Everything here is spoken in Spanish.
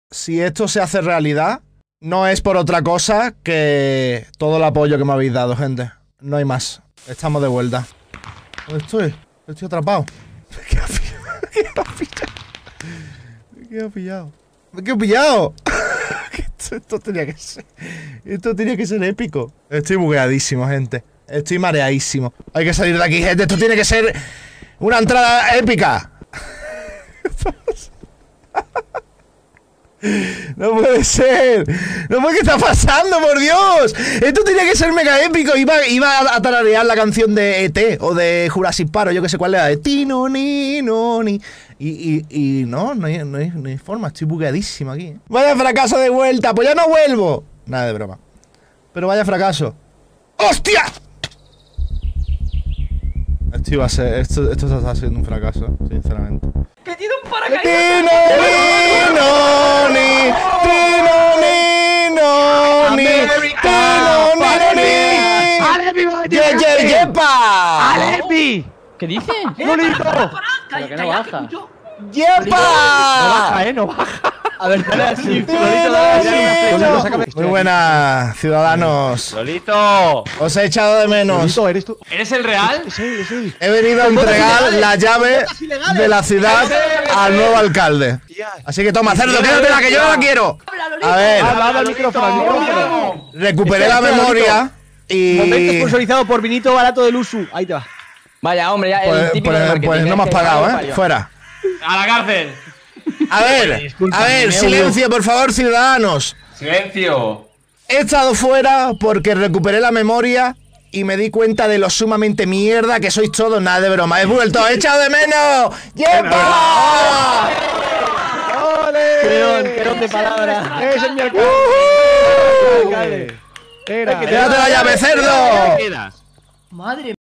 si esto se hace realidad, no es por otra cosa que todo el apoyo que me habéis dado, gente. No hay más. Estamos de vuelta. ¿Dónde estoy? Estoy atrapado. ¿Qué ha pillado? ¿Qué ha pillado? ¿Qué ha pillado? Esto tenía que ser. Esto tenía que ser épico. Estoy bugueadísimo, gente. Estoy mareadísimo. Hay que salir de aquí, gente. Esto tiene que ser una entrada épica. No puede ser. No puede, ¿qué está pasando, por Dios? Esto tenía que ser mega épico. Iba a tararear la canción de ET o de Jurassic Park, o yo que sé cuál era, de Tino, ni, no, ni. Y no hay forma. Estoy bugueadísimo aquí. Vaya fracaso de vuelta. Pues ya no vuelvo. Nada de broma. Pero vaya fracaso. ¡Hostia! Esto iba a ser. Esto está siendo un fracaso, sinceramente. ¡Que tiene un paracaídas! ¡Alepi! ¿Qué dice? ¡Lolito! ¡Pero que no baja! ¡Yepa! No baja, no baja. A ver, dale así. Muy buenas, ciudadanos. ¡Lolito! Os he echado de menos. Lolito, ¿eres tú? ¿Eres el real? He venido a entregar la llave de la ciudad al nuevo alcalde. Así que toma, cerdo, quédatela, que yo no la quiero. A ver, Habla al micrófono, recuperé la memoria Momento y... sponsorizado por Vinito Barato del Usu. Ahí te va. Vaya, hombre, ya el típico de marketing, pues no me has pagado, fuera. ¡A la cárcel! A ver, silencio, por favor, ciudadanos. ¡Silencio! He estado fuera porque recuperé la memoria y me di cuenta de lo sumamente mierda que sois todos. Nada de broma, he vuelto, he echado de menos. ¡Yepa! Creón de palabras. Ese es mi alcalde. ¡Quédate la llave, cerdo! ¿Qué quedas? Madre